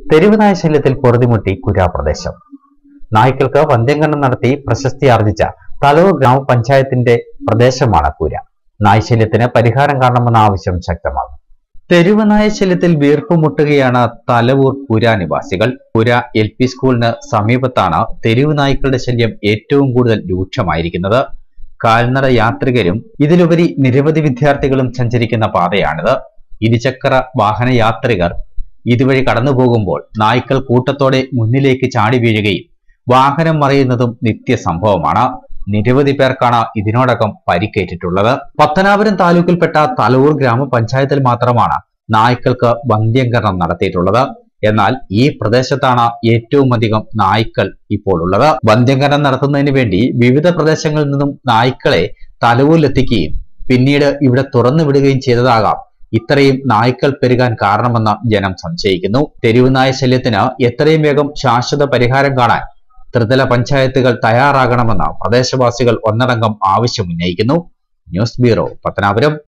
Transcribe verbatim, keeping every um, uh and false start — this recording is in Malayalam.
തെരുവ് നായ ശല്യത്തിൽ പൊറുതിമുട്ടി കുര്യാ പ്രദേശം. നായ്ക്കൾക്ക് വന്ധ്യംകരണം നടത്തി പ്രശസ്തി ആർജിച്ച തലവൂർ ഗ്രാമപഞ്ചായത്തിന്റെ പ്രദേശമാണ് കുര്യാ. നായ്ശല്യത്തിന് പരിഹാരം കാണണമെന്ന ആവശ്യം ശക്തമാകും. തെരുവ് നായ ശല്യത്തിൽ വീർപ്പുമുട്ടുകയാണ് തലവൂർ കുര്യാ നിവാസികൾ. കുര്യാ എൽ പി സ്കൂളിന് സമീപത്താണ് തെരുവ് നായ്ക്കളുടെ ശല്യം ഏറ്റവും കൂടുതൽ രൂക്ഷമായിരിക്കുന്നത്. കാൽനട യാത്രികരും ഇതിലുപരി നിരവധി വിദ്യാർത്ഥികളും സഞ്ചരിക്കുന്ന പാതയാണിത്. ഇരുചക്ര വാഹന യാത്രികർ ഇതുവഴി കടന്നു പോകുമ്പോൾ നായ്ക്കൾ കൂട്ടത്തോടെ മുന്നിലേക്ക് ചാടി വീഴുകയും വാഹനം മറിയുന്നതും നിത്യ സംഭവമാണ്. നിരവധി പേർക്കാണ് ഇതിനോടകം പരിക്കേറ്റിട്ടുള്ളത്. പത്തനാപുരം താലൂക്കിൽപ്പെട്ട തലവൂർ ഗ്രാമപഞ്ചായത്തിൽ മാത്രമാണ് നായ്ക്കൾക്ക് വന്ധ്യംകരണം നടത്തിയിട്ടുള്ളത്. എന്നാൽ ഈ പ്രദേശത്താണ് ഏറ്റവും അധികം നായ്ക്കൾ ഇപ്പോൾ ഉള്ളത്. വന്ധ്യംകരണം നടത്തുന്നതിന് വേണ്ടി വിവിധ പ്രദേശങ്ങളിൽ നിന്നും നായ്ക്കളെ തലവൂരിലെത്തിക്കുകയും പിന്നീട് ഇവിടെ തുറന്നു വിടുകയും ചെയ്തതാകാം ഇത്രയും നായ്ക്കൾ പെരുകാൻ കാരണമെന്ന് ജനം സംശയിക്കുന്നു. തെരുവ് നായ ശല്യത്തിന് എത്രയും വേഗം ശാശ്വത പരിഹാരം കാണാൻ ത്രിതല പഞ്ചായത്തുകൾ തയ്യാറാകണമെന്ന് പ്രദേശവാസികൾ ഒന്നടങ്കം ആവശ്യമുന്നയിക്കുന്നു. News bureau, Pathanapuram.